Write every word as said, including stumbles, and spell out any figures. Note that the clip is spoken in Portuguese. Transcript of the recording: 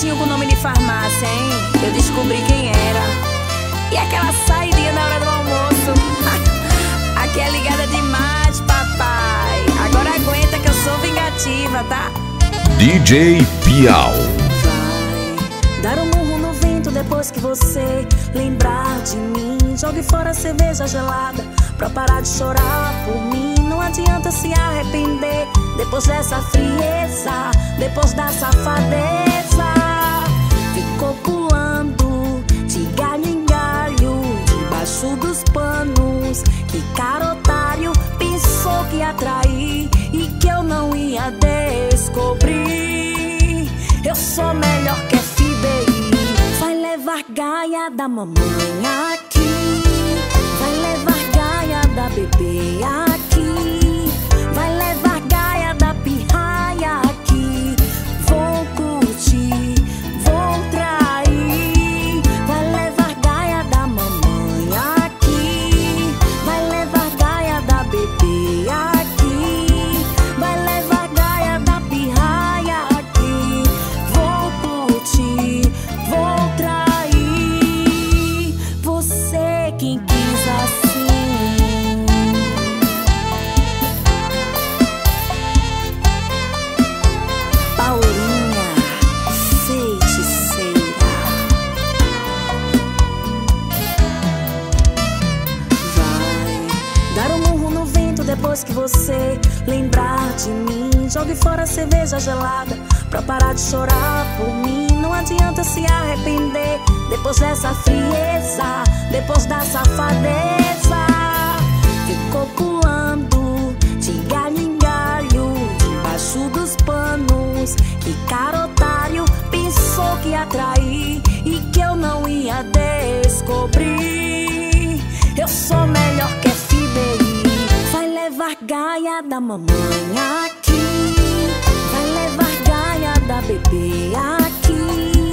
gatinho com nome de farmácia, hein? Eu descobri quem era. E aquela saidinha na hora do almoço. Aqui é ligada demais, papai. Agora aguenta que eu sou vingativa, tá? D J Piau. Vai dar um murro no vento depois que você lembrar de mim. Jogue fora a cerveja gelada pra parar de chorar por mim. Não adianta se arrepender depois dessa frieza, depois da safadeza. Ficou pulando de galho em galho, debaixo dos panos. Que cara otário, pensou que ia trair e que eu não ia descobrir. Eu sou melhor que F B I. Vai levar gaia da mamãe aqui, vai levar gaia da bebê aqui, vai levar gaia da pirraia aqui. Vou curtir, vou trair. Vai levar gaia da mamãe aqui, vai levar gaia da bebê aqui, vai levar gaia da pirraia aqui. Vou curtir, vou trair. Você quem quis assim. Paulinha, feiticeira. Vai dar um murro no vento depois que você lembrar de mim. Jogue fora a cerveja gelada pra parar de chorar por mim. Não adianta se arrepender depois dessa frieza, depois da safadeza. Ficou pulando de galho em galho, debaixo dos panos. Que cara otário, pensou que ia trair e que eu não ia descobrir. Eu sou melhor que F B I. Vai levar gaia da mamãe aqui, vai levar gaia da bebê aqui,